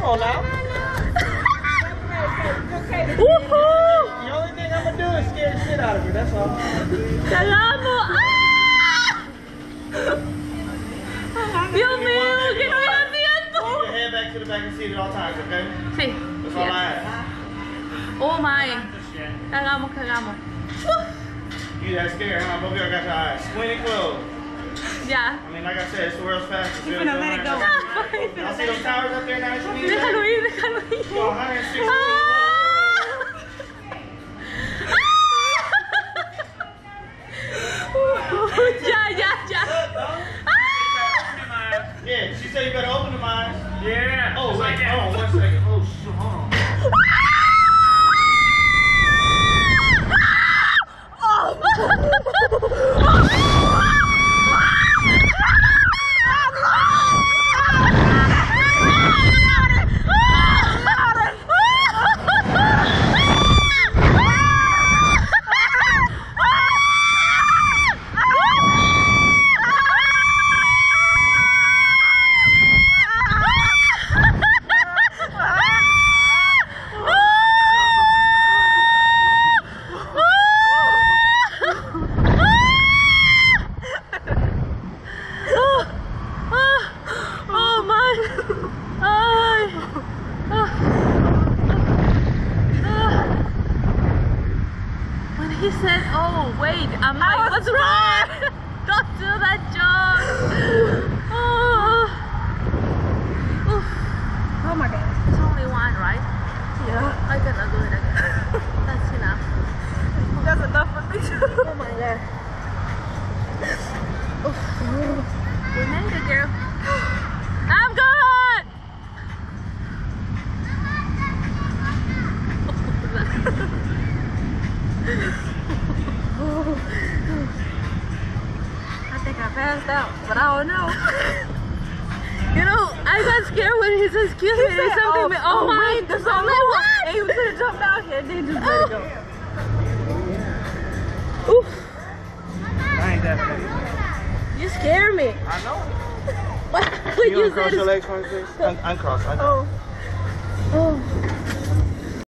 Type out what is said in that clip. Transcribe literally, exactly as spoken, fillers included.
on now. Woohoo! The only thing I'm gonna do is scare the shit out of her, that's all. Kagamo! Ah! Dios mío, ¿qué no es haciendo? Keep your head back to the back and seat at all times, okay? Sí. That's all I ask. Oh my. Cagamos, cagamos. You that scared, huh? Both of y'all got your eyes squinted closed. Ya. I mean, like I said, it's the world's fastest. You're gonna let it go. Y'all see those towers up there now? Déjalo ir, déjalo ir. Go one hundred sixty. Ah. Ya, ya, ya. Yeah, she said you better open them eyes. Yeah. Oh, wait, hold on one second. Oh, shit, hold on. He said, oh wait, I'm like, what's wrong? Don't do that, John. Oh. Oh my god. It's only one, right? Yeah. I cannot do it again. That's enough. That's enough for me too. Oh my god. We made it, girl. I'm good. I think I passed out, but I don't know. You know, I got scared when he said, excuse me, there's something. Oh, Oh, oh my, wait, there's I'm only like, one. what? And he was gonna jump out here and then just let it go. Oof. I ain't that bad. You scare me. I know. What? You, You wanna cross said your legs for me, please? Un uncross, uncross. Oh.